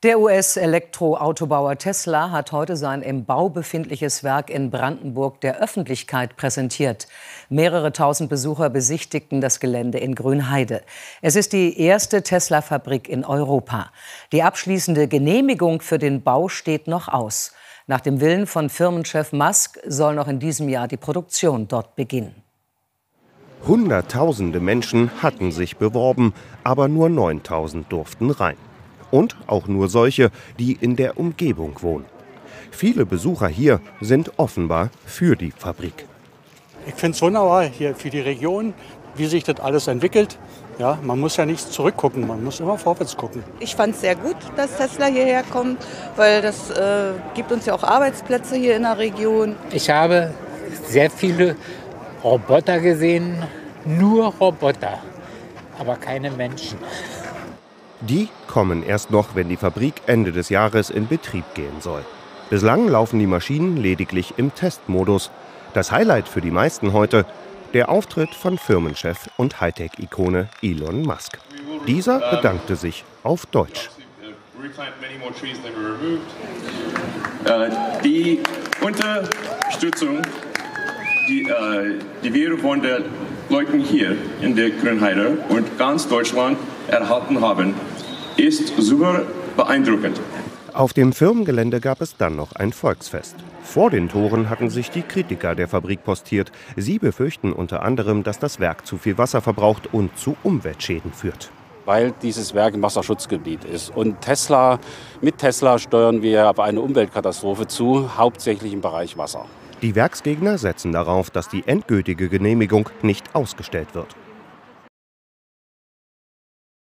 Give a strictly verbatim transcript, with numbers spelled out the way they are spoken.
Der U S-Elektroautobauer Tesla hat heute sein im Bau befindliches Werk in Brandenburg der Öffentlichkeit präsentiert. Mehrere tausend Besucher besichtigten das Gelände in Grünheide. Es ist die erste Tesla-Fabrik in Europa. Die abschließende Genehmigung für den Bau steht noch aus. Nach dem Willen von Firmenchef Musk soll noch in diesem Jahr die Produktion dort beginnen. Hunderttausende Menschen hatten sich beworben, aber nur neuntausend durften rein. Und auch nur solche, die in der Umgebung wohnen. Viele Besucher hier sind offenbar für die Fabrik. Ich finde es wunderbar hier für die Region, wie sich das alles entwickelt. Ja, man muss ja nicht zurückgucken, man muss immer vorwärts gucken. Ich fand es sehr gut, dass Tesla hierher kommt, weil das äh, gibt uns ja auch Arbeitsplätze hier in der Region. Ich habe sehr viele Roboter gesehen, nur Roboter, aber keine Menschen. Die kommen erst noch, wenn die Fabrik Ende des Jahres in Betrieb gehen soll. Bislang laufen die Maschinen lediglich im Testmodus. Das Highlight für die meisten heute, der Auftritt von Firmenchef und Hightech-Ikone Elon Musk. Dieser bedankte sich auf Deutsch. Die Unterstützung, die, die wir von den Leuten hier in der Grünheide und ganz Deutschland erhalten haben, ist super beeindruckend. Auf dem Firmengelände gab es dann noch ein Volksfest. Vor den Toren hatten sich die Kritiker der Fabrik postiert. Sie befürchten unter anderem, dass das Werk zu viel Wasser verbraucht und zu Umweltschäden führt. Weil dieses Werk im Wasserschutzgebiet ist. Und Tesla, mit Tesla steuern wir auf eine Umweltkatastrophe zu, hauptsächlich im Bereich Wasser. Die Werksgegner setzen darauf, dass die endgültige Genehmigung nicht ausgestellt wird.